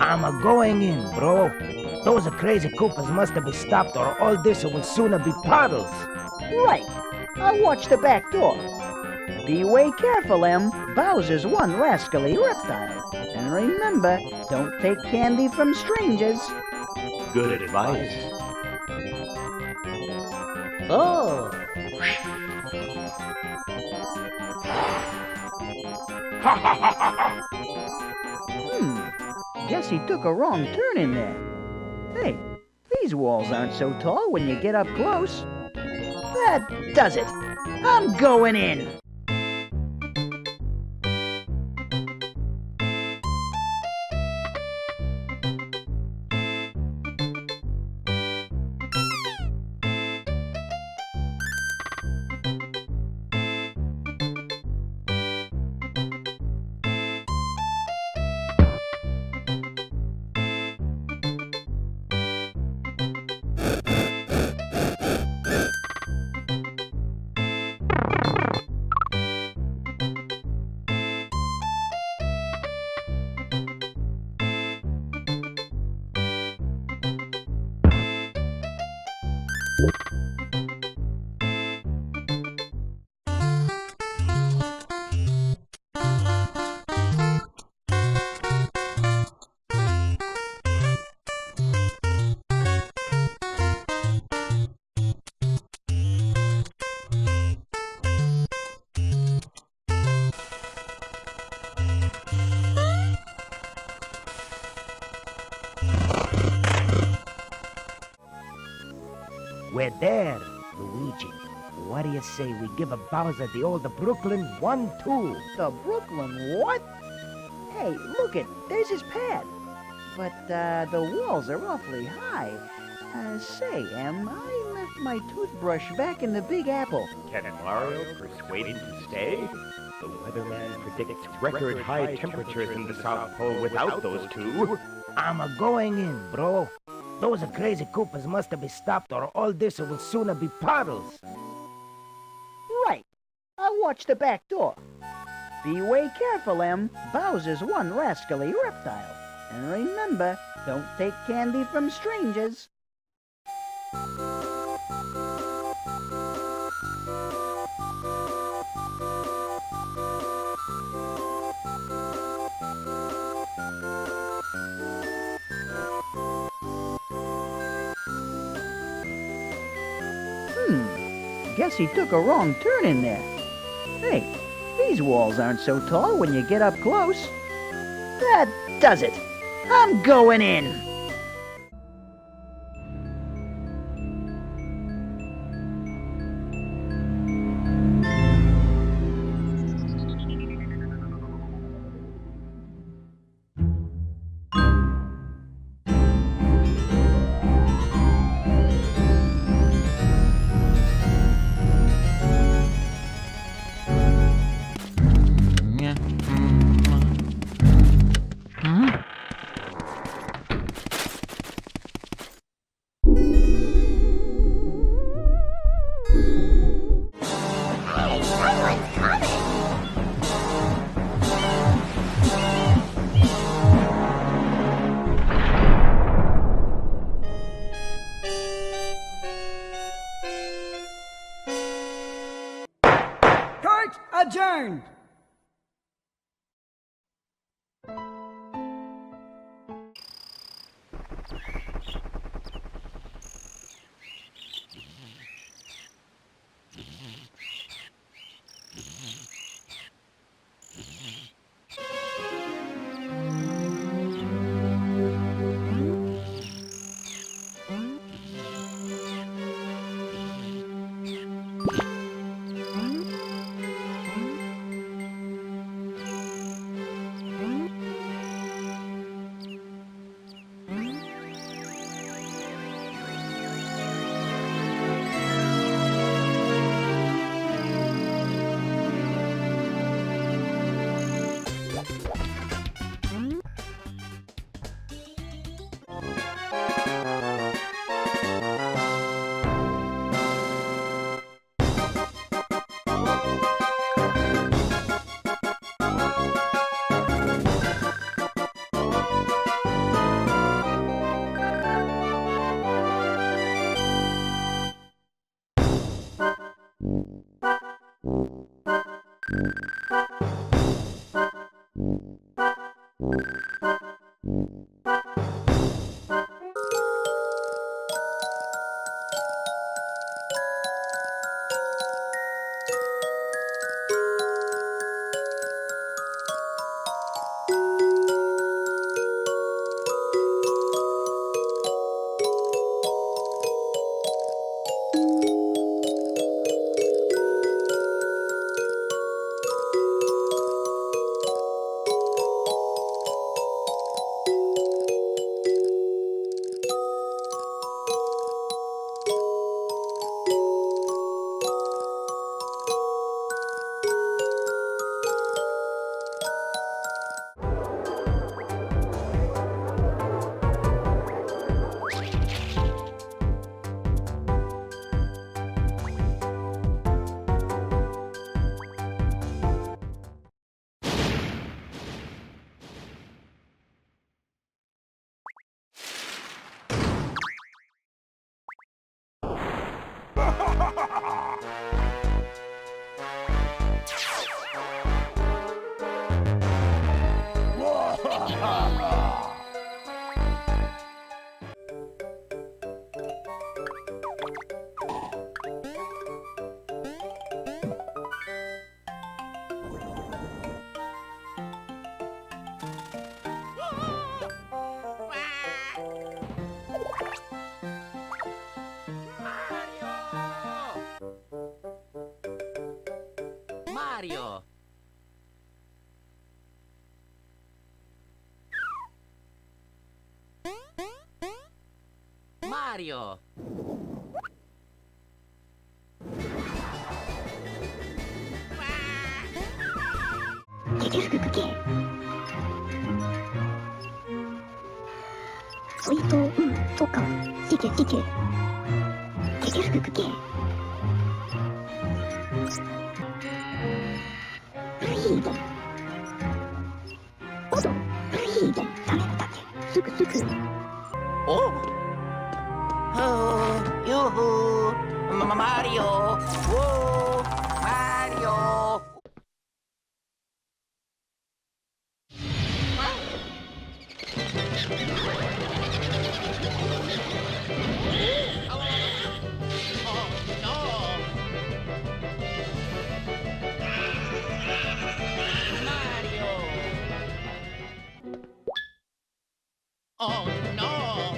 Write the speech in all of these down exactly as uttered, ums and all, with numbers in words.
I'm a going in, bro. Those crazy Koopas must have been stopped or all this will sooner be puddles. Right. I'll watch the back door. Be way careful, Em. Bowser's one rascally reptile. And remember, don't take candy from strangers. Good advice. Oh. Hmm. Guess he took a wrong turn in there. Hey, these walls aren't so tall when you get up close. That does it. I'm going in. We're there, Luigi. What do you say we give a Bowser the old Brooklyn one two? The Brooklyn what? Hey, look it, there's his pad. But uh, the walls are awfully high. Uh, say, Em, I left my toothbrush back in the Big Apple. Can Mario persuade him to stay? The weatherman predicts record high temperatures in the South Pole without those two. I'm a going in, bro. Those crazy Koopas must have been stopped or all this will sooner be puddles. Right. I'll watch the back door. Be way careful, Em. Bowser's one rascally reptile. And remember, don't take candy from strangers. Hmm. Guess he took a wrong turn in there. Hey, these walls aren't so tall when you get up close. That does it. I'm going in. Adjourned. Mario! Mario! Oh! Oh! Yoo-hoo! M- Mario! Whoa! Mario! Oh no!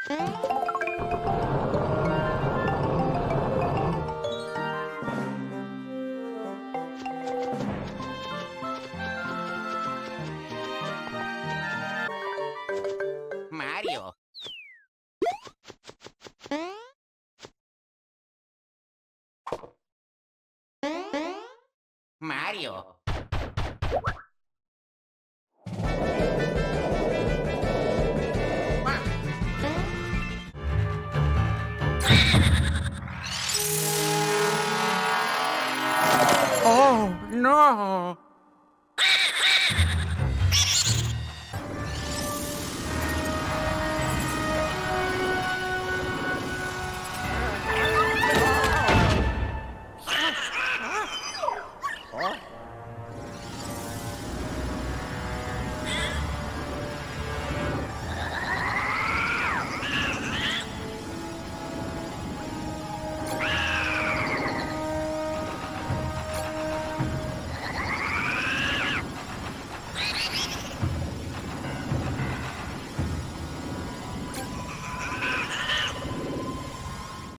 Mario. Mario. Oh, no!